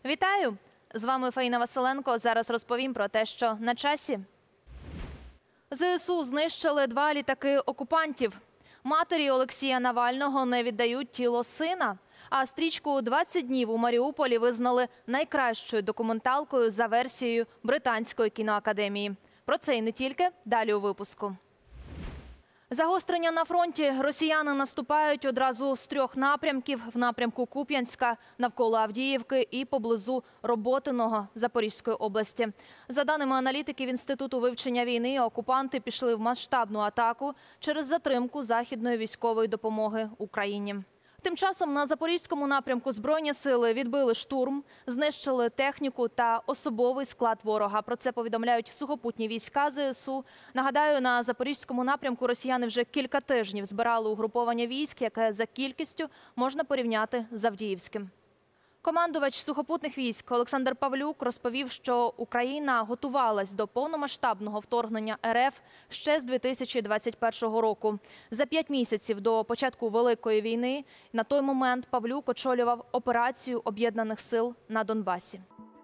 Вітаю! З вами Фаїна Василенко. Зараз розповім про те, що на часі. ЗСУ знищили 2 літаки окупантів. Матері Олексія Навального не віддають тіло сина. А стрічку «20 днів» у Маріуполі визнали найкращою документалкою за версією Британської кіноакадемії. Про це і не тільки. Далі у випуску. Загострення на фронті. Росіяни наступають одразу з 3 напрямків – в напрямку Куп'янська, навколо Авдіївки і поблизу Роботиного Запорізької області. За даними аналітиків Інституту вивчення війни, окупанти пішли в масштабну атаку через затримку західної військової допомоги Україні. Тим часом на Запорізькому напрямку Збройні сили відбили штурм, знищили техніку та особовий склад ворога. Про це повідомляють сухопутні війська ЗСУ. Нагадаю, на Запорізькому напрямку росіяни вже кілька тижнів збирали угруповання військ, яке за кількістю можна порівняти з Авдіївським. Командувач сухопутних військ Олександр Павлюк розповів, що Україна готувалась до повномасштабного вторгнення РФ ще з 2021 року. За 5 місяців до початку Великої війни на той момент Павлюк очолював операцію Об'єднаних сил на Донбасі.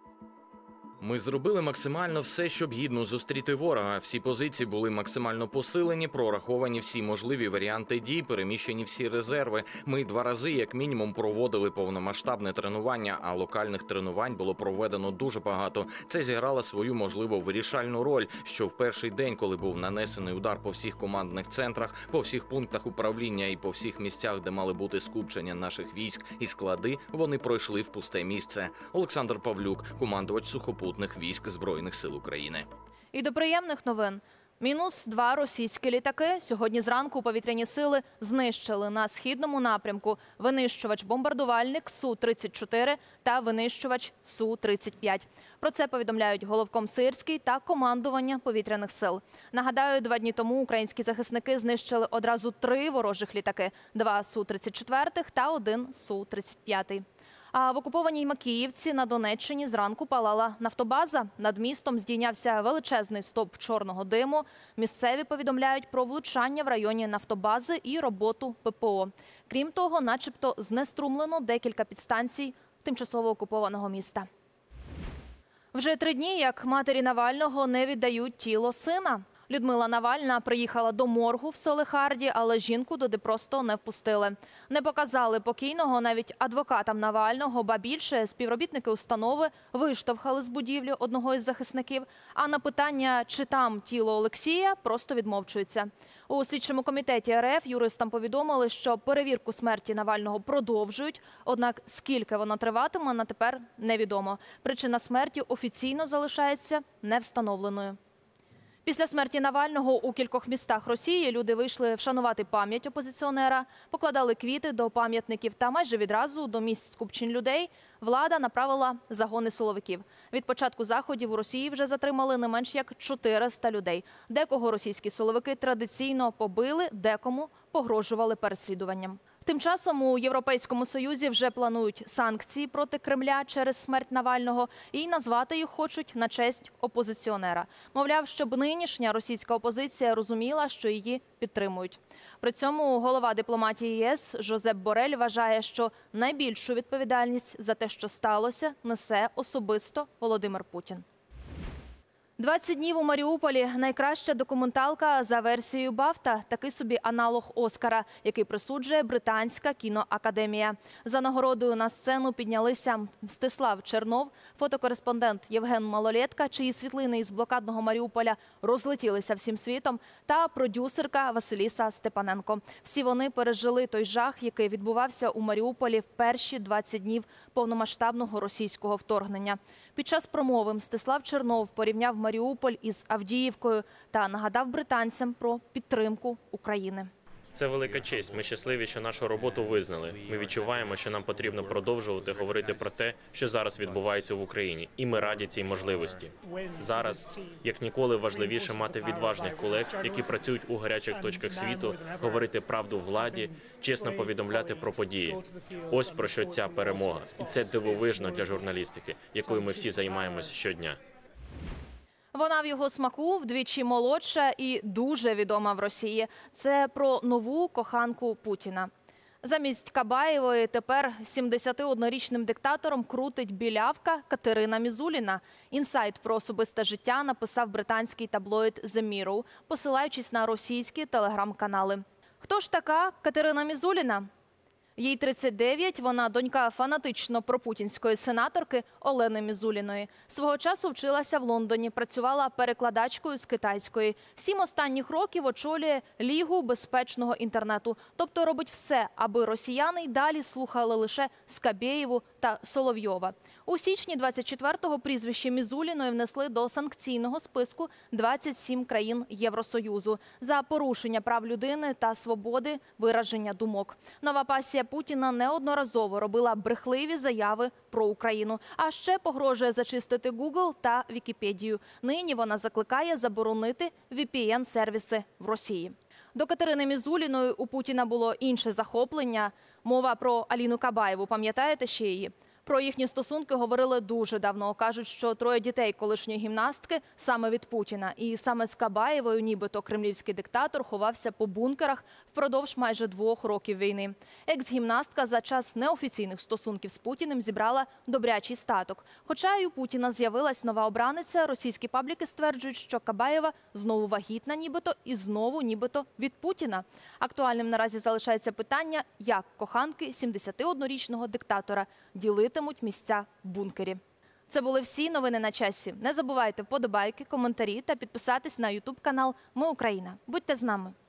Ми зробили максимально все, щоб гідно зустріти ворога. Всі позиції були максимально посилені, прораховані всі можливі варіанти дій, переміщені всі резерви. Ми 2 рази, як мінімум, проводили повномасштабне тренування, а локальних тренувань було проведено дуже багато. Це зіграло свою, можливо, вирішальну роль, що в перший день, коли був нанесений удар по всіх командних центрах, по всіх пунктах управління і по всіх місцях, де мали бути скупчення наших військ і склади, вони пройшли в пусте місце. Олександр Павлюк, командувач сухопутних військ Збройних сил України. І до приємних новин. Мінус 2 російські літаки. Сьогодні зранку повітряні сили знищили на східному напрямку винищувач-бомбардувальник Су-34 та винищувач Су-35. Про це повідомляють головком Сирський та командування повітряних сил. Нагадаю, 2 дні тому українські захисники знищили одразу 3 ворожих літаки – 2 Су-34 та 1 Су-35. А в окупованій Макіївці на Донеччині зранку палала нафтобаза. Над містом здійнявся величезний стовп чорного диму. Місцеві повідомляють про влучання в районі нафтобази і роботу ППО. Крім того, начебто знеструмлено декілька підстанцій тимчасово окупованого міста. Вже 3 дні, як матері Навального не віддають тіло сина. Людмила Навальна приїхала до моргу в Салехарді, але жінку туди просто не впустили. Не показали покійного навіть адвокатам Навального, ба більше співробітники установи виштовхали з будівлі одного із захисників, а на питання, чи там тіло Олексія, просто відмовчуються. У слідчому комітеті РФ юристам повідомили, що перевірку смерті Навального продовжують, однак скільки вона триватиме, на тепер невідомо. Причина смерті офіційно залишається невстановленою. Після смерті Навального у кількох містах Росії люди вийшли вшанувати пам'ять опозиціонера, покладали квіти до пам'ятників та майже відразу до місць скупчень людей влада направила загони силовиків. Від початку заходів у Росії вже затримали не менш як 400 людей. Декого російські силовики традиційно побили, декому погрожували переслідуванням. Тим часом у Європейському Союзі вже планують санкції проти Кремля через смерть Навального і назвати їх хочуть на честь опозиціонера. Мовляв, щоб нинішня російська опозиція розуміла, що її підтримують. При цьому голова дипломатії ЄС Жозеп Борель вважає, що найбільшу відповідальність за те, що сталося, несе особисто Володимир Путін. 20 днів у Маріуполі – найкраща документалка за версією БАФТА, такий собі аналог Оскара, який присуджує Британська кіноакадемія. За нагородою на сцену піднялися Мстислав Чернов, фотокореспондент Євген Малолєтка, чиї світлини із блокадного Маріуполя розлетілися всім світом, та продюсерка Василіса Степаненко. Всі вони пережили той жах, який відбувався у Маріуполі в перші 20 днів повномасштабного російського вторгнення. Під час промови Мстислав Чернов порівняв Маріуполь із Авдіївкою та нагадав британцям про підтримку України. Це велика честь. Ми щасливі, що нашу роботу визнали. Ми відчуваємо, що нам потрібно продовжувати говорити про те, що зараз відбувається в Україні. І ми раді цій можливості. Зараз, як ніколи, важливіше мати відважних колег, які працюють у гарячих точках світу, говорити правду владі, чесно повідомляти про події. Ось про що ця перемога. І це дивовижно для журналістики, якою ми всі займаємося щодня. Вона в його смаку вдвічі молодша і дуже відома в Росії. Це про нову коханку Путіна. Замість Кабаєвої тепер 71-річним диктатором крутить білявка Катерина Мізуліна. Інсайт про особисте життя написав британський таблоїд The Mirror, посилаючись на російські телеграм-канали. Хто ж така Катерина Мізуліна? Їй 39, вона донька фанатично пропутінської сенаторки Олени Мізуліної. Свого часу вчилася в Лондоні, працювала перекладачкою з китайської. 7 останніх років очолює Лігу безпечного інтернету. Тобто робить все, аби росіяни й далі слухали лише Скабєєву та Соловйова. У січні 24-го прізвище Мізуліної внесли до санкційного списку 27 країн Євросоюзу за порушення прав людини та свободи вираження думок. Нова пасія Путіна неодноразово робила брехливі заяви про Україну, а ще погрожує зачистити Google та Вікіпедію. Нині вона закликає заборонити VPN-сервіси в Росії. До Катерини Мізуліної у Путіна було інше захоплення. Мова про Аліну Кабаєву. Пам'ятаєте ще її? Про їхні стосунки говорили дуже давно. Кажуть, що 3 дітей колишньої гімнастки саме від Путіна. І саме з Кабаєвою нібито кремлівський диктатор ховався по бункерах впродовж майже 2 років війни. Екс-гімнастка за час неофіційних стосунків з Путіним зібрала добрячий статок. Хоча й у Путіна з'явилась нова обраниця, російські пабліки стверджують, що Кабаєва знову вагітна нібито і знову нібито від Путіна. Актуальним наразі залишається питання, як коханки 71-річного диктатора ділитимуть місця в бункері. Це були всі новини на часі. Не забувайте вподобайки, коментарі та підписатись на YouTube-канал «Ми Україна». Будьте з нами!